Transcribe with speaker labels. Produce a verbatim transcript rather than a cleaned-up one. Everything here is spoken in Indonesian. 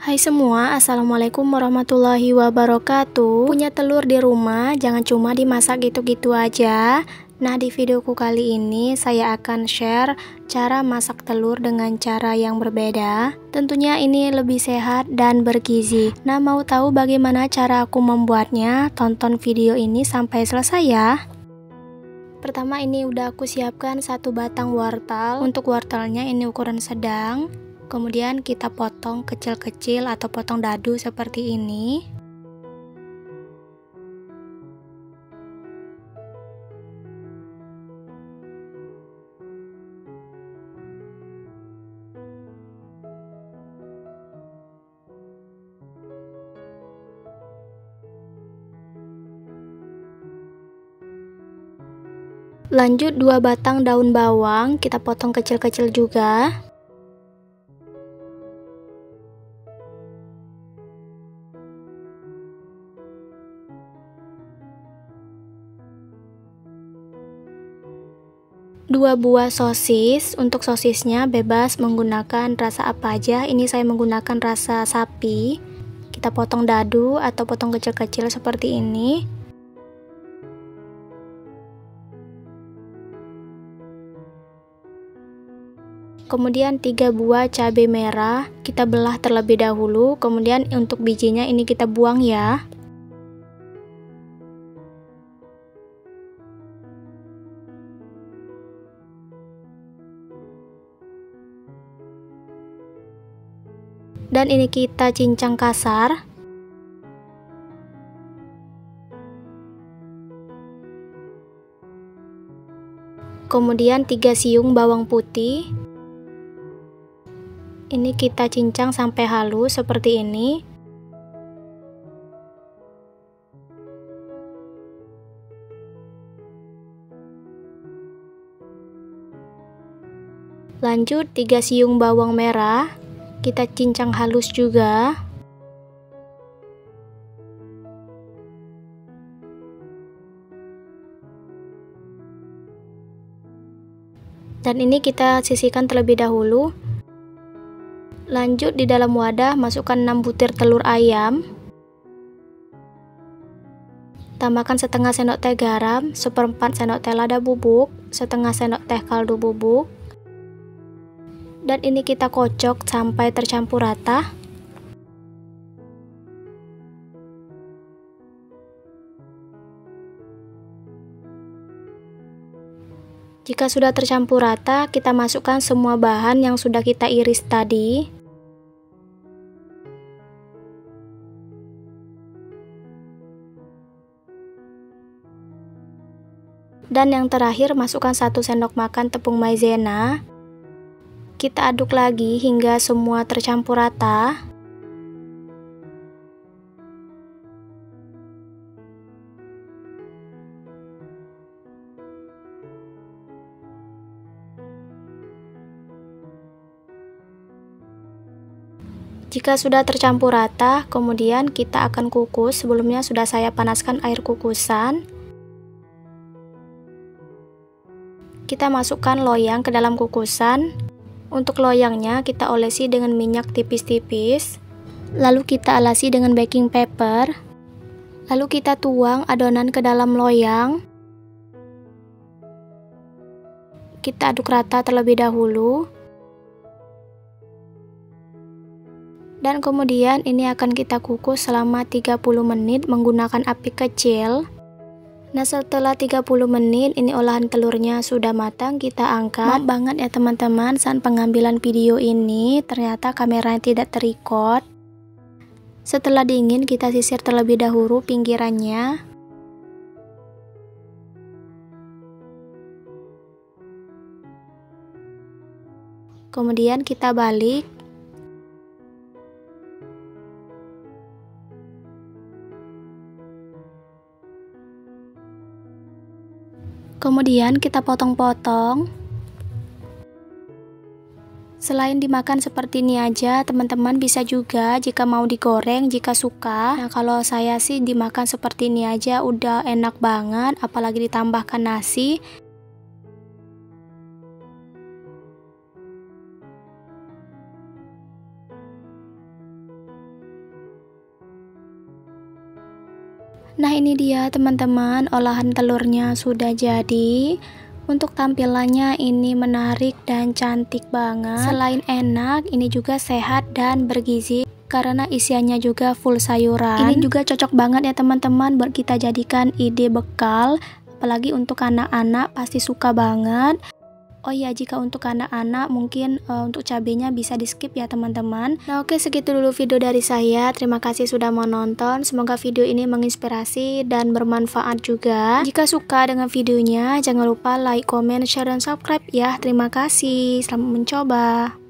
Speaker 1: Hai semua, assalamualaikum warahmatullahi wabarakatuh. Punya telur di rumah, jangan cuma dimasak gitu-gitu aja. Nah, di videoku kali ini saya akan share cara masak telur dengan cara yang berbeda. Tentunya ini lebih sehat dan bergizi. Nah, mau tahu bagaimana cara aku membuatnya? Tonton video ini sampai selesai ya. Pertama, ini udah aku siapkan satu batang wortel. Untuk wortelnya ini ukuran sedang. Kemudian kita potong kecil-kecil atau potong dadu seperti ini. Lanjut dua batang daun bawang kita potong kecil-kecil juga. Dua buah sosis. Untuk sosisnya bebas menggunakan rasa apa aja. Ini saya menggunakan rasa sapi. Kita potong dadu atau potong kecil-kecil seperti ini. Kemudian tiga buah cabai merah kita belah terlebih dahulu. Kemudian untuk bijinya ini kita buang ya. Dan ini kita cincang kasar. Kemudian tiga siung bawang putih. Ini kita cincang sampai halus seperti ini. Lanjut tiga siung bawang merah. Kita cincang halus juga. Dan ini kita sisihkan terlebih dahulu. Lanjut di dalam wadah masukkan enam butir telur ayam. Tambahkan setengah sendok teh garam, seperempat sendok teh lada bubuk, setengah sendok teh kaldu bubuk. Dan ini kita kocok sampai tercampur rata. Jika sudah tercampur rata, kita masukkan semua bahan yang sudah kita iris tadi. Dan yang terakhir masukkan satu sendok makan tepung maizena. Kita aduk lagi hingga semua tercampur rata. Jika sudah tercampur rata, kemudian kita akan kukus. Sebelumnya sudah saya panaskan air kukusan. Kita masukkan loyang ke dalam kukusan. Untuk loyangnya kita olesi dengan minyak tipis-tipis. Lalu kita alasi dengan baking paper. Lalu kita tuang adonan ke dalam loyang. Kita aduk rata terlebih dahulu. Dan kemudian ini akan kita kukus selama tiga puluh menit menggunakan api kecil. Nah, setelah tiga puluh menit ini olahan telurnya sudah matang, kita angkat. Maaf banget ya teman-teman, saat pengambilan video ini ternyata kameranya tidak terrecord. Setelah dingin kita sisir terlebih dahulu pinggirannya. Kemudian kita balik. Kemudian kita potong-potong. Selain dimakan seperti ini aja, teman-teman bisa juga jika mau digoreng jika suka. Nah, kalau saya sih dimakan seperti ini aja udah enak banget, apalagi ditambahkan nasi. Nah ini dia teman-teman, olahan telurnya sudah jadi. Untuk tampilannya ini menarik dan cantik banget. Selain enak, ini juga sehat dan bergizi karena isiannya juga full sayuran. Ini juga cocok banget ya teman-teman buat kita jadikan ide bekal, apalagi untuk anak-anak pasti suka banget. Oh iya, jika untuk anak-anak mungkin uh, untuk cabenya bisa di skip ya teman-teman. Nah oke, segitu dulu video dari saya. Terima kasih sudah menonton. Semoga video ini menginspirasi dan bermanfaat juga. Jika suka dengan videonya, jangan lupa like, comment, share, dan subscribe ya. Terima kasih. Selamat mencoba.